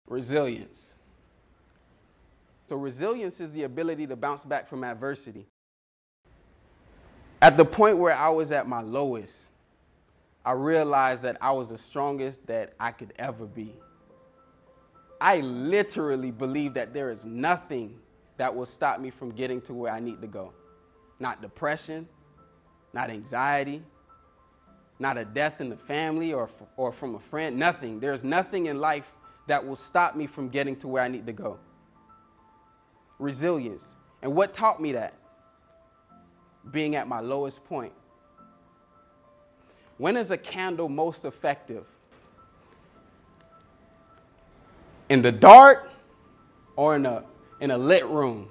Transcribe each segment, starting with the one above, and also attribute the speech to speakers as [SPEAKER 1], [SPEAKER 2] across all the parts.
[SPEAKER 1] Resilience. So resilience is the ability to bounce back from adversity. At the point where I was at my lowest, I realized that I was the strongest that I could ever be. I literally believe that there is nothing that will stop me from getting to where I need to go. Not depression, not anxiety, not a death in the family or from a friend, nothing. There's nothing in life that will stop me from getting to where I need to go. Resilience. And what taught me that? Being at my lowest point. When is a candle most effective? In the dark or in a lit room?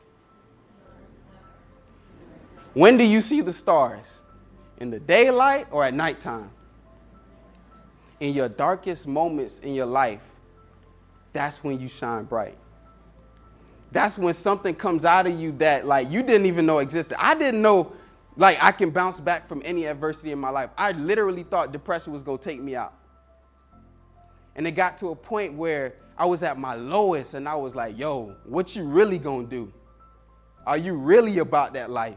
[SPEAKER 1] When do you see the stars? In the daylight or at nighttime? In your darkest moments in your life, that's when you shine bright. That's when something comes out of you that you didn't even know existed. I didn't know I can bounce back from any adversity in my life. I literally thought depression was going to take me out. And it got to a point where I was at my lowest and I was like, yo, what you really going to do? Are you really about that life?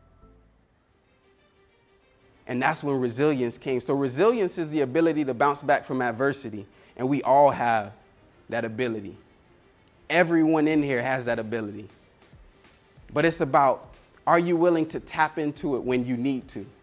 [SPEAKER 1] And that's when resilience came. So resilience is the ability to bounce back from adversity. And we all have that ability. Everyone in here has that ability. But it's about, are you willing to tap into it when you need to?